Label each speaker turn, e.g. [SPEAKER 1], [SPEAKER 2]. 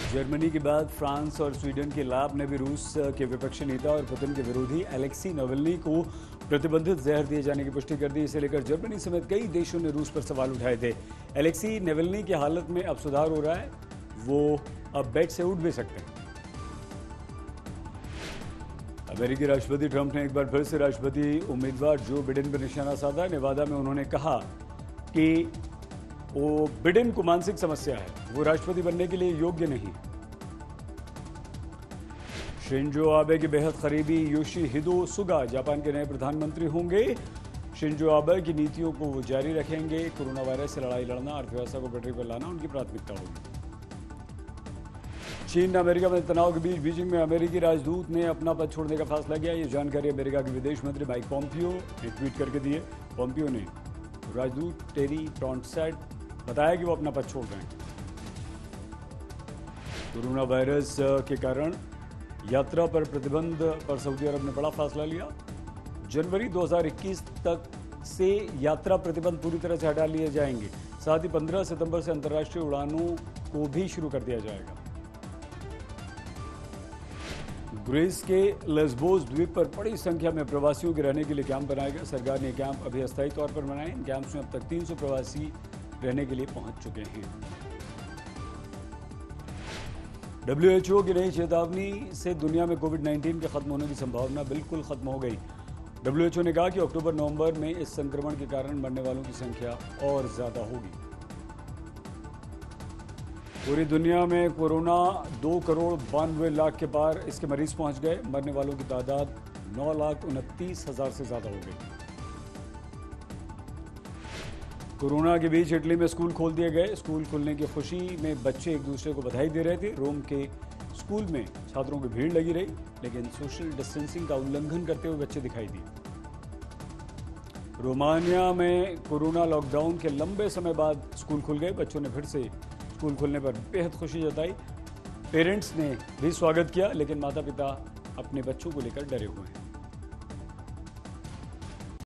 [SPEAKER 1] Germany के बाद France और स्वीडन के लैब ने भी रूस के विपक्षी नेता और पुतिन के विरोधी अलेक्सी नावल्नी को प्रतिबंधित जहर दिए जाने की पुष्टि कर दी। इसे लेकर जर्मनी समेत कई देशों ने रूस पर सवाल उठाए थे। अलेक्सी नावल्नी की हालत में अब सुधार हो रहा है, वो अब बेड से उठ भी सकते हैं। अमेरिकी राष्ट्रपति ट्रंप ने एक बार फिर से राष्ट्रपति उम्मीदवार जो बिडेन पर निशाना साधा। नेवादा में उन्होंने कहा कि वो बिडेन को मानसिक समस्या है, वो राष्ट्रपति बनने के लिए योग्य नहीं। शिंजो आबे के बेहद करीबी योशिहिदे सुगा जापान के नए प्रधानमंत्री होंगे। शिंजो आबे की नीतियों को वो जारी रखेंगे। कोरोना वायरस से लड़ाई लड़ना, अर्थव्यवस्था को पटरी पर लाना उनकी प्राथमिकता होगी। चीन अमेरिका में तनाव के बीच बीजिंग में अमेरिकी राजदूत ने अपना पद छोड़ने का फैसला किया। ये जानकारी अमेरिका के विदेश मंत्री माइक पॉम्पियो ने ट्वीट करके दी है। पॉम्पियो ने राजदूत टेरी ब्रॉनसेट बताया कि वो अपना पद छोड़ रहे हैं। कोरोना वायरस के कारण यात्रा पर प्रतिबंध पर सऊदी अरब ने बड़ा फैसला लिया। जनवरी 2021 तक से यात्रा प्रतिबंध पूरी तरह से हटा लिए जाएंगे। साथ ही 15 सितंबर से अंतर्राष्ट्रीय उड़ानों को भी शुरू कर दिया जाएगा। ग्रीस के लेस्बोस द्वीप पर बड़ी संख्या में प्रवासियों के रहने के लिए कैंप बनाया गया। सरकार ने कैंप अभी अस्थायी तौर पर बनाए। इन कैंप्स में अब तक 300 प्रवासी रहने के लिए पहुंच चुके हैं। WHO की नई चेतावनी से दुनिया में कोविड-19 के खत्म होने की संभावना बिल्कुल खत्म हो गई। WHO ने कहा कि अक्टूबर-नवंबर में इस संक्रमण के कारण मरने वालों की संख्या और ज्यादा होगी। पूरी दुनिया में कोरोना 2,92,00,000 के पार इसके मरीज पहुंच गए। मरने वालों की तादाद 9,29,000 से ज्यादा हो गई। कोरोना के बीच इटली में स्कूल खोल दिए गए। स्कूल खुलने की खुशी में बच्चे एक दूसरे को बधाई दे रहे थे। रोम के स्कूल में छात्रों की भीड़ लगी रही, लेकिन सोशल डिस्टेंसिंग का उल्लंघन करते हुए बच्चे दिखाई दिए। रोमानिया में कोरोना लॉकडाउन के लंबे समय बाद स्कूल खुल गए। बच्चों ने फिर से स्कूल खुलने पर बेहद खुशी जताई। पेरेंट्स ने भी स्वागत किया, लेकिन माता पिता अपने बच्चों को लेकर डरे हुए हैं।